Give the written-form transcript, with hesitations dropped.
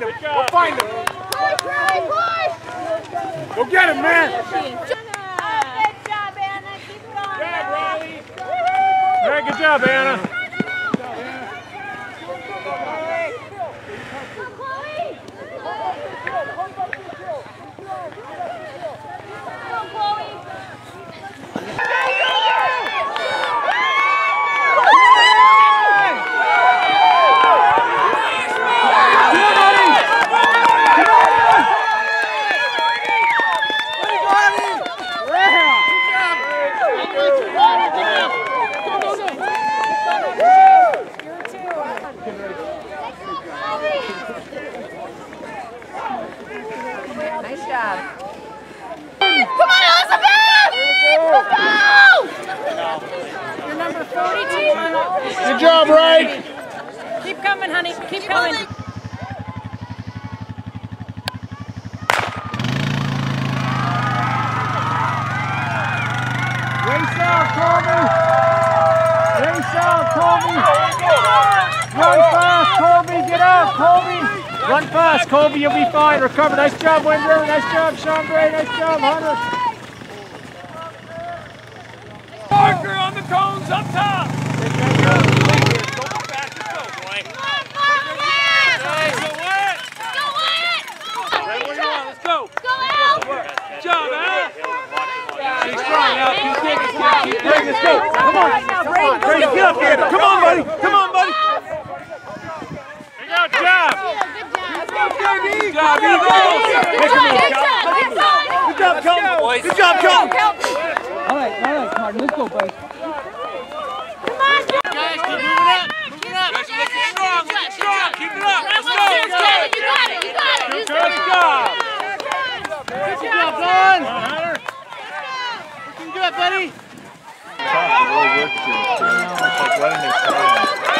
him. We'll find him. Go get him, man. Good job, Anna. Keep going. Good job, Riley. All right, good job, Anna. Nice job. Come on, Elizabeth! Let's go! You're number 42. Good job, Ray. Keep coming, honey. Keep coming. Race out, Colby. Race out, Colby. Run fast, Colby. Get out, Colby. Run fast, Colby. You'll be fine. Recover. Nice job, Winder. Nice job, Sean Bray. Nice job, Hunter. Parker on the cones up top. Let's go. Come on. Brady, get up here. Come on, buddy. Come on, buddy. Good job. Good job, Eagles. Good job, Kelton. Good job, Kelton. All right, Martin. Let's go, buddy. Come on, Guys, keep moving up. Moving up. Guys, looking strong. Looking strong. Keep it up. Let's go. You got it. You got it. Good job. Good job, Don. Looking good, buddy. Really worked to like letting it